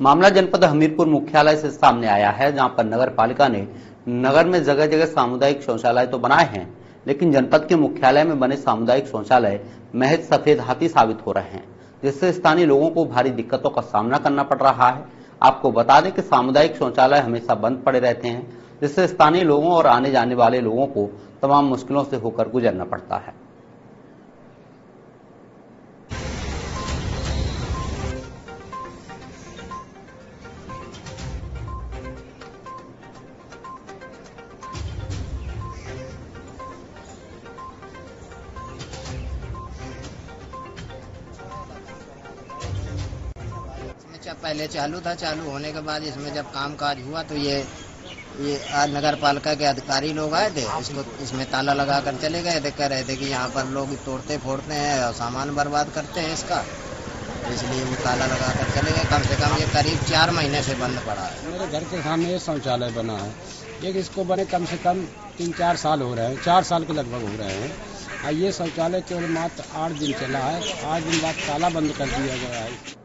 मामला जनपद हमीरपुर मुख्यालय से सामने आया है, जहां पर नगर पालिका ने नगर में जगह जगह सामुदायिक शौचालय तो बनाए हैं, लेकिन जनपद के मुख्यालय में बने सामुदायिक शौचालय महज सफेद हाथी साबित हो रहे हैं, जिससे स्थानीय लोगों को भारी दिक्कतों का सामना करना पड़ रहा है। आपको बता दें कि सामुदायिक शौचालय हमेशा बंद पड़े रहते हैं, जिससे स्थानीय लोगों और आने जाने वाले लोगों को तमाम मुश्किलों से होकर गुजरना पड़ता है। पहले चालू था, चालू होने के बाद इसमें जब काम काज हुआ तो ये आज नगर पालिका के अधिकारी लोग आए थे, इसमें ताला लगा कर चले गए थे। कह रहे थे कि यहाँ पर लोग तोड़ते फोड़ते हैं और सामान बर्बाद करते हैं इसका, इसलिए वो ताला लगा कर चले गए। कम से कम ये करीब 4 महीने से बंद पड़ा है। मेरे घर के सामने ये शौचालय बना है, एक इसको बने कम से कम 3-4 साल हो रहे हैं, 4 साल के लगभग हो रहे हैं। और ये शौचालय केवल मात्र 8 दिन चला है, 8 दिन बाद ताला बंद कर दिया गया है।